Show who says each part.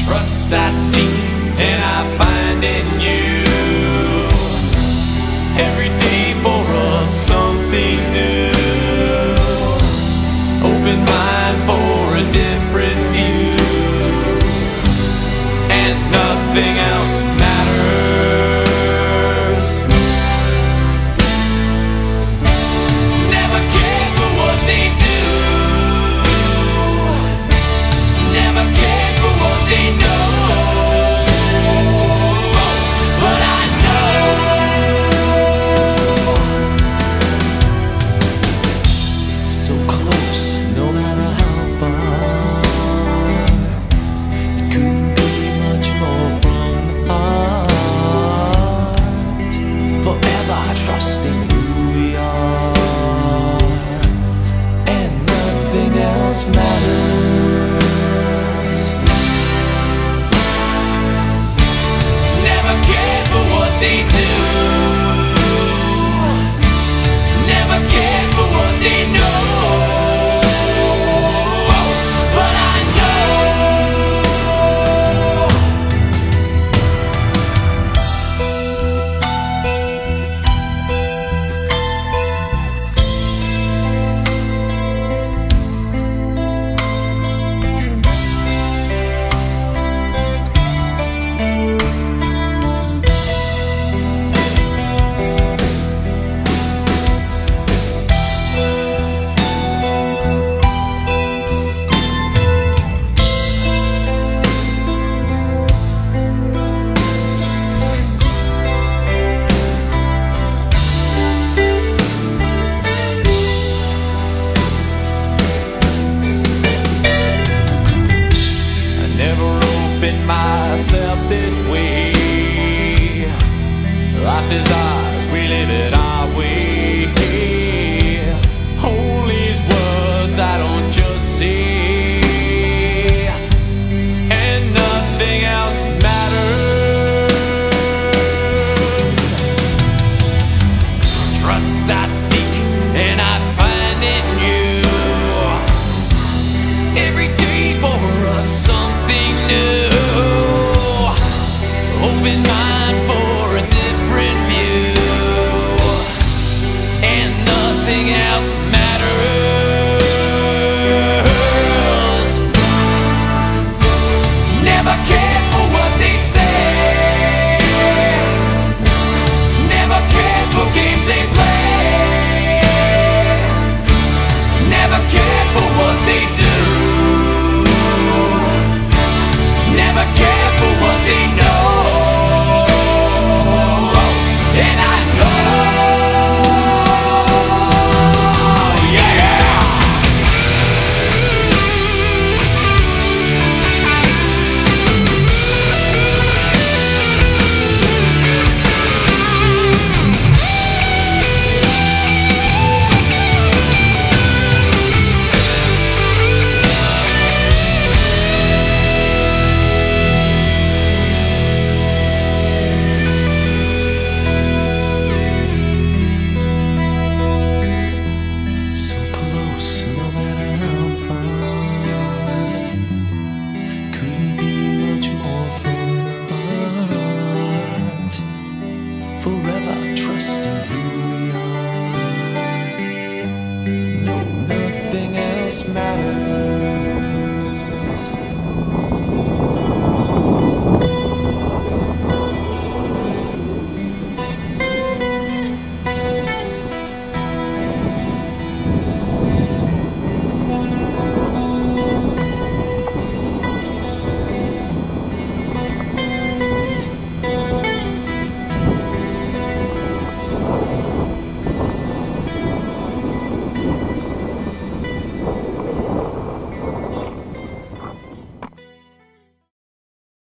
Speaker 1: Trust I seek and I find in you. Every day for us something new. Open mind for a different view, and nothing else matters. Never cared for what they do. Never cared for what they know. But I know so close, no matter how far. It couldn't be much more from the heart. Forever trusting who we are, and nothing else matters. Never cared for what they do. Never cared for what they know. But I know myself this way. Life is